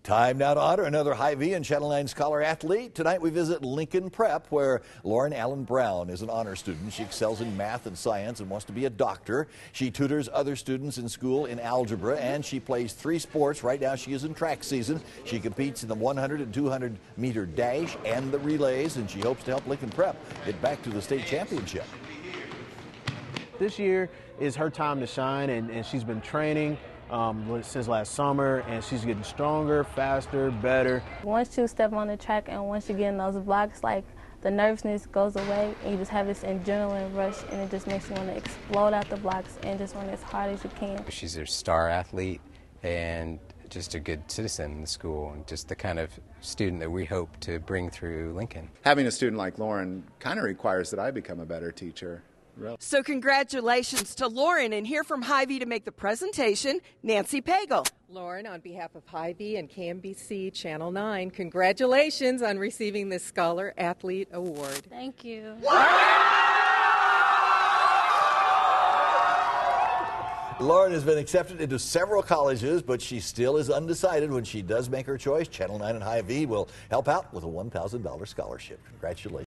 Time now to honor another Hy-Vee and Channel 9 Scholar athlete. Tonight we visit Lincoln Prep, where Lauren Allen Brown is an honor student. She excels in math and science and wants to be a doctor. She tutors other students in school in algebra, and she plays 3 sports. Right now she is in track season. She competes in the 100 and 200 meter dash and the relays, and she hopes to help Lincoln Prep get back to the state championship. This year is her time to shine, and she's been training since last summer, and she's getting stronger, faster, better. Once you step on the track and once you get in those blocks, like, the nervousness goes away and you just have this adrenaline rush, and it just makes you want to explode out the blocks and just run as hard as you can. She's a star athlete and just a good citizen in the school, and just the kind of student that we hope to bring through Lincoln. Having a student like Lauren kind of requires that I become a better teacher. So congratulations to Lauren, and here from Hy-Vee to make the presentation, Nancy Pagel. Lauren, on behalf of Hy-Vee and KMBC Channel 9, congratulations on receiving this Scholar Athlete Award. Thank you. Lauren has been accepted into several colleges, but she still is undecided. When she does make her choice, Channel 9 and Hy-Vee will help out with a $1,000 scholarship. Congratulations.